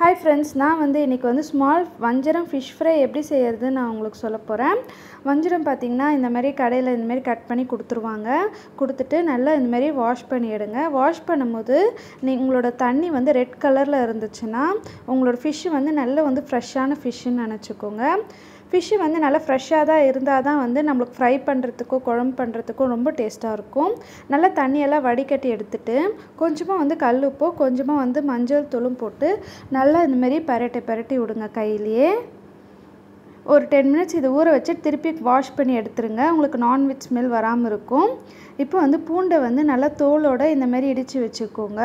Hi friends, நான் இன்னைக்கு small வஞ்சரம் fish fry எப்படி செய்யறதுன்னு நான் உங்களுக்கு சொல்லப் போறேன். வஞ்சரம் பாத்தீங்கன்னா இந்த மாதிரி கடையில இந்த மாதிரி கட் பண்ணி கொடுத்துருவாங்க. கொடுத்துட்டு நல்லா இந்த மாதிரி வாஷ் பண்ணி எடுங்க. வாஷ் பண்ணும்போது உங்களோட தண்ணி ரெட் கலர்ல இருந்துச்சுன்னா உங்களோட fish நல்ல ஃப்ரெஷ்ஷான ஃபிஷ்னு நினைச்சுக்கோங்க. fish நல்லா ஃப்ரெஷ்ஷா தான் இருந்தா தான் நமக்கு ஃப்ரை பண்றதுக்கோ குழம்பு பண்றதுக்கோ ரொம்ப டேஸ்டா இருக்கும். நல்லா தண்ணி எல்லாம் வடிகட்டி எடுத்துட்டு கொஞ்சமா கல் உப்பு கொஞ்சமா மஞ்சள் தூளும் போட்டு நல்லா இந்த மாதிரி பரட்டி விடுங்க கையிலேயே. ஒரு 10 minutes இத ஊற வச்சு திருப்பி வாஷ் பண்ணி எடுத்துருங்க. உங்களுக்கு நான்வெஜ் ஸ்மெல் வராம இருக்கும். இப்போ பூண்டை நல்லா தோலோட இந்த மாதிரி இடிச்சு வெச்சுக்கோங்க.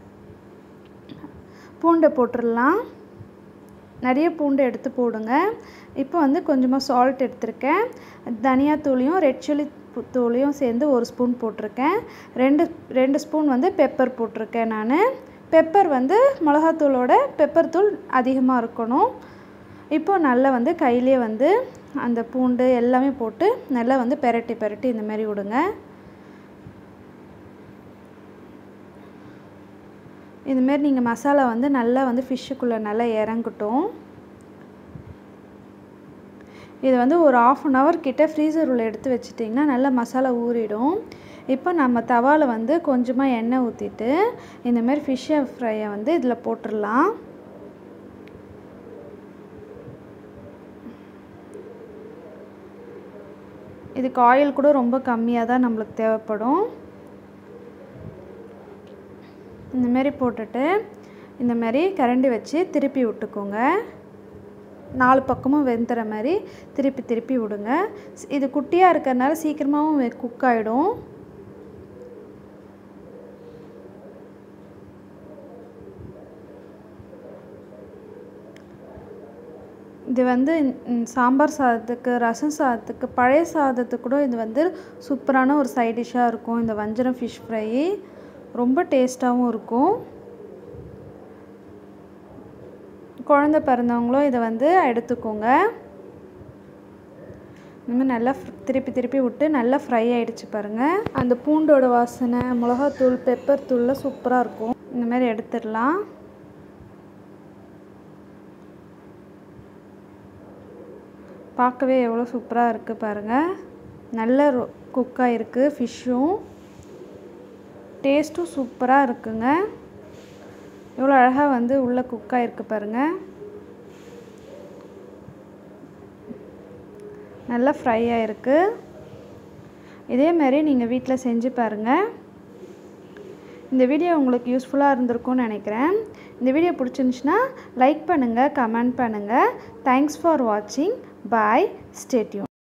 பூண்டை போட்டுறலாம். நிறைய பூண்டை எடுத்து போடுங்க. இப்போ கொஞ்சமா salt எடுத்துர்க்கேன். தனியா தூளையும் ரெட் சில்லி தூளையும் சேர்ந்து 1 ஸ்பூன் போட்டுருக்கேன். 2 ஸ்பூன் பெப்பர் போட்டுருக்கேன் நான். பெப்பர் மிளகாய் தூளோட பெப்பர் தூள் அதிகமா இருக்கணும். இப்போ நல்லா கையிலே அந்த பூண்டு எல்லாமே போட்டு நல்லா பரட்டி இந்த மாதிரி விடுங்க. இந்த மாதிரி நீங்க மசாலா நல்லா ஃபிஷ்க்குள்ள நல்லா இறங்கட்டும். இது ஒரு 1/2 an hour கிட்ட ஃப்ரீசர் உள்ள எடுத்து வச்சிட்டீங்கன்னா நல்ல மசாலா ஊறிடும். இப்போ நம்ம தவால கொஞ்சமா எண்ணெய் ஊத்திட்டு இந்த மாதிரி fish fry-ய இதல போட்டுறலாம். இதுக்கு ஆயில் கூட ரொம்ப கம்மியா தான் நமக்கு தேவைப்படும். இந்த மாதிரி போட்டுட்டு இந்த மாதிரி கரண்டி வச்சு திருப்பி விட்டுக்கோங்க. 4 பக்கமும் வெந்தற மாதிரி திருப்பி விடுங்க. இது குட்டியா இருக்கறனால சீக்கிரமாவும் குக் ஆயிடும். இது சாம்பார் சாதத்துக்கு ரசம் சாதத்துக்கு பழைய சாதத்துக்கு கூட இது சூப்பரான ஒரு சைடு டிஷ்ஷா இருக்கும். இந்த வஞ்சரம் fish fry ரொம்ப டேஸ்டாவும் இருக்கும். குழந்தை பிறந்தவங்களும் இத எடுத்துக்கோங்க. இன்னும் நல்லா திருப்பி விட்டு நல்லா ஃப்ரை ஆயிடுச்சு பாருங்க. அந்த பூண்டோட வாசனை மிளகாய் தூள் பெப்பர் தூள்ல சூப்பரா இருக்கும். இந்த மாதிரி எடுத்துறலாம். பார்க்கவே எவ்வளவு சூப்பரா இருக்கு பாருங்க. நல்ல குக் ஆயிருக்கு ஃபிஷ்ஷும். டேஸ்டும் சூப்பரா இருக்குங்க. எவ்வளவு அழகா உள்ள குக் ஆயிருக்கு பாருங்க. நல்லா ஃப்ரை ஆயிருக்கு. இதே மாதிரி நீங்க வீட்ல செஞ்சு பாருங்க. இந்த வீடியோ உங்களுக்கு யூஸ்ஃபுல்லா இருந்திருக்கும்னு நினைக்கிறேன். இந்த வீடியோ பிடிச்சிருந்துச்சுனா லைக் பண்ணுங்க, கமெண்ட் பண்ணுங்க. Thanks for watching. Bye. Stay tuned.